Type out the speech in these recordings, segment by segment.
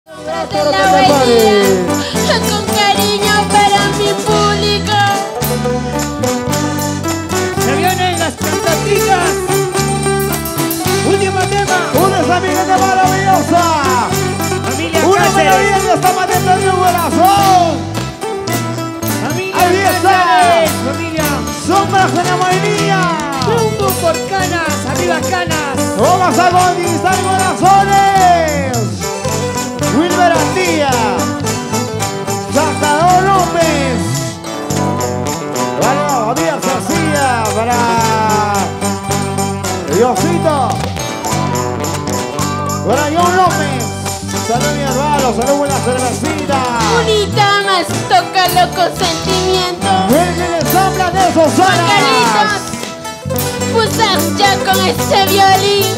De la avenida, con cariño para mi público. Se vienen las cantaticas. Último tema. Una familia maravillosa. Familia Una Cáceres. maravilla que está matando en mi corazón. Familia Ahí está. Cáceres. Familia. Sombras de la mayoría. Rumbo por Canas. Arriba Canas. Vamos a conquistar corazones. Wilber Andía. Salvador López. Para Javier García. Para Diosito. Para John López. Salud mi hermano. Salud buena cervecita. Unita más, tócalo con sentimiento. Vélez habla de esos Juan alas. Carlitos, pusas ya con ese violín.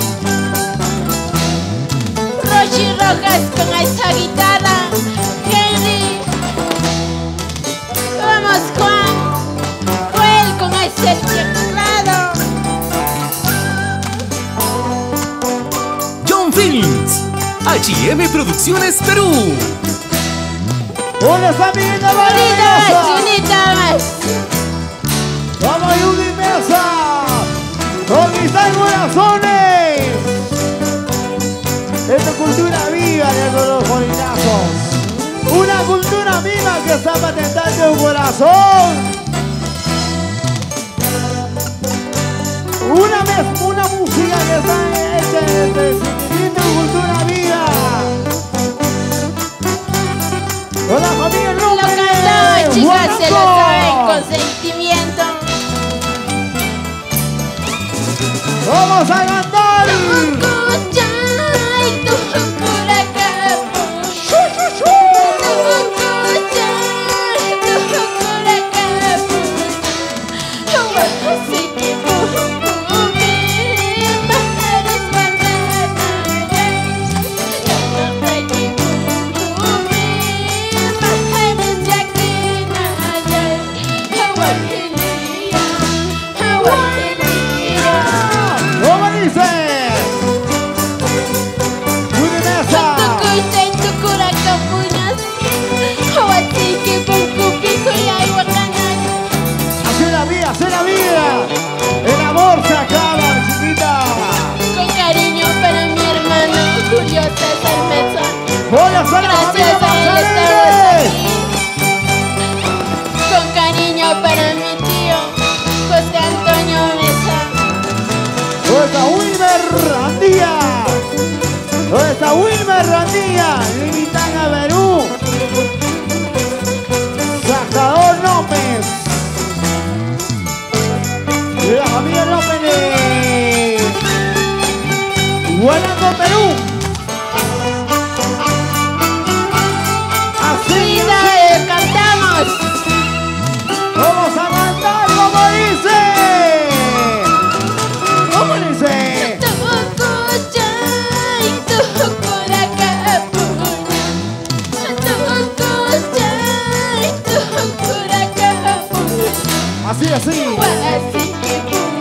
Rochi Rojas con esa guitarra. Henry. Vamos Juan. Joel con ese teclado. John Films, H&M Producciones Perú. Una familia Unita más, maravillosa. unita más. Vamos Judy Mesa. Conquistar corazones. Esta cultura viva de los jorinazos. Una cultura viva que está patentando un corazón. Una música que está hecha desde sentimiento y cultura viva. Con la familia Lo López. cantaba, chicas, se lo Guanaco. saben con sentimiento. ¡Vamos a cantar! Escucha y tú por acá. Escucha y tú por acá. Así que ¿Cómo dice? Judy Mesa. Así la vida, así la vida. El amor se acaba, chiquita. Con cariño para mi hermano Julio César Mesa. Hola, hola, Gracias a él estamos aquí. Con cariño para mi tío José Antonio Mesa. ¿Dónde está Wilmer Randía? ¿Dónde está Wilmer Randía? Limitan a Perú. Salvador López. Y la familia López de Guanaco, Perú. Así Vida, dice. cantamos. Vamos a cantar como dice. ¿Cómo dice? Tú escucha y tú por acá. Tú escucha y tú por acá. Así, así. Así que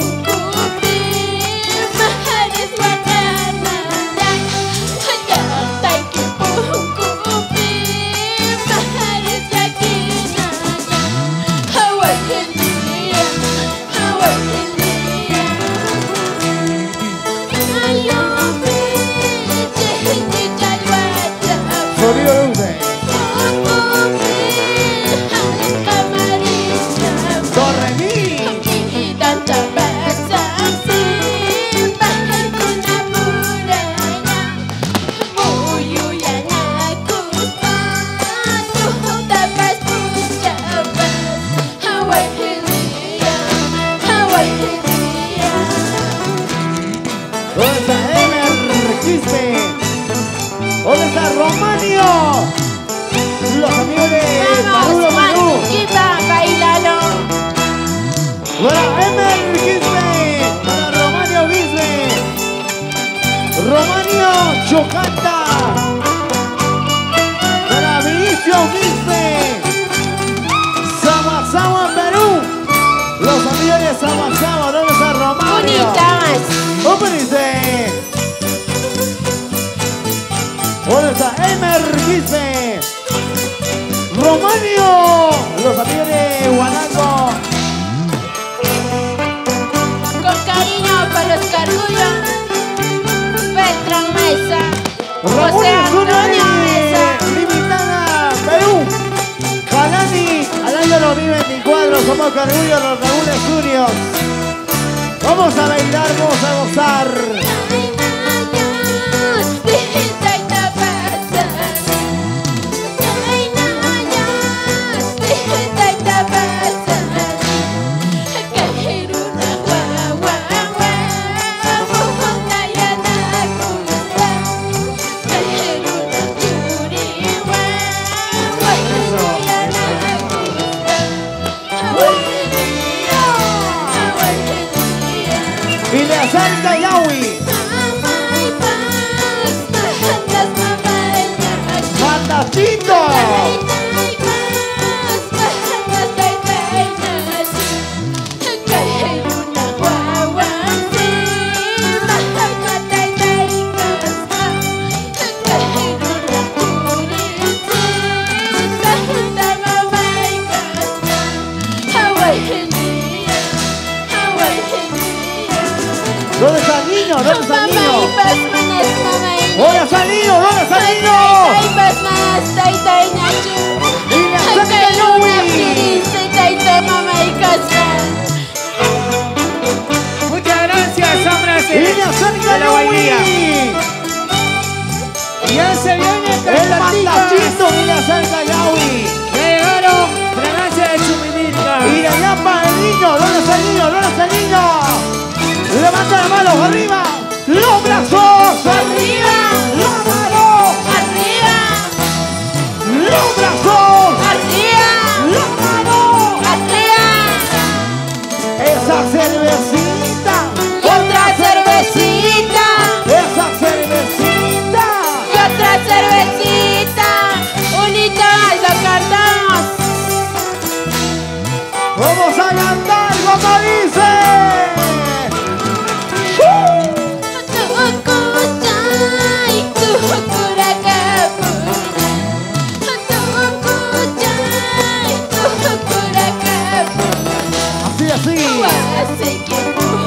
Sonido de luces. Do, re, mi. Tanta pasa sin bajar con apurana. Muy uyana kusta, tu tapas puchabas. Hawaii Hilia, Hawaii Hilia. ¿Dónde está Emer Quispe? ¿Dónde está Romanio? Los amigos de Maduro Vamos, Perú. Juan, Chipa, bailalo. Para Emer Quispe. Para Romanio Quispe. Romanio Chocanta. Para Vinicio Quispe. Samasama, Perú. Los amigos de Samasama. ¿Dónde está Romanio? Bonita más. ¿Cómo dice? ¿Dónde está Emer? Elmer Quispe, Romanio, los amigos de Guanaco. Con cariño para los Cargullos, Beltrán Mesa, José Antonio Mesa, Limitada, Perú, Jalani, al año 2024, somos Cargullos, los Raúles Juniors. Vamos a bailar, vamos a gozar. Santa Yawi, Matachito, ¿dónde está el niño? ¿Dónde está el niño? ¿Dónde está el niño? ¿Dónde está el niño? Y la Santa Yawi. Muchas gracias, hombres Y la Santa de la Guainía. Yawi. Ya se viene El Cantatitas. Matachito y la Santa Yawi. Ya llegaron fragancia de Chuminica. Y de allá para el niño. ¿Dónde está el niño? ¿Dónde está el niño? Levanta las manos arriba. Los brazos arriba. La mano. Arriba, Los brazos. arriba, La mano. arriba. Esa cervecita. Y otra cervecita, Esa cervecita. y otra cervecita. Unita más lo cantamos. Vamos a cantar como dice. Así, así.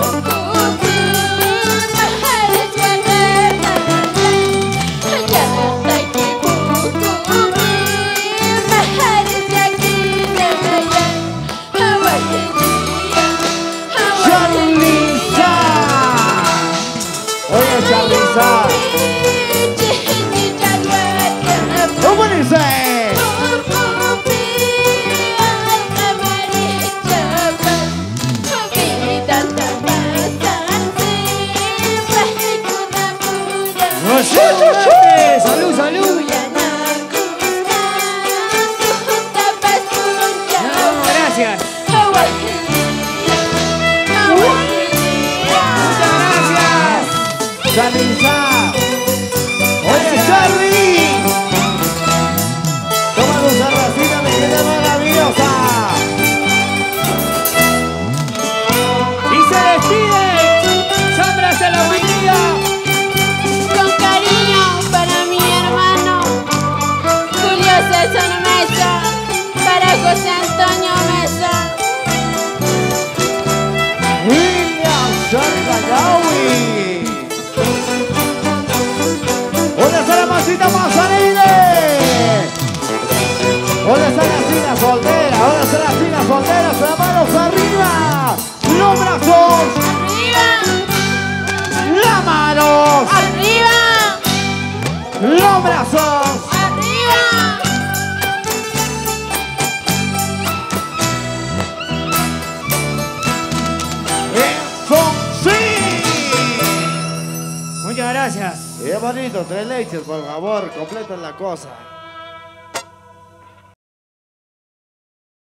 Charliza. Oye, Charliza. ¿Cómo dice? Salud, salud. No, gracias. Muchas gracias. Charliza. Oye, Charlie. Toma tu cervecita, me queda maravillosa. Y se despide Sombras de la Guainía. Con cariño para mi hermano Julio César Mesa, para José Antonio Mesa. William Sargayawi. ¿Dónde está la masita Mazarine? ¿Dónde está la china soltera? ¿Dónde está la china soltera? Las manos arriba. Los brazos. Arriba, Las manos. arriba, Los brazos. arriba. Eso sí. Muchas gracias. Y es bonito, 3 leches, por favor, completen la cosa.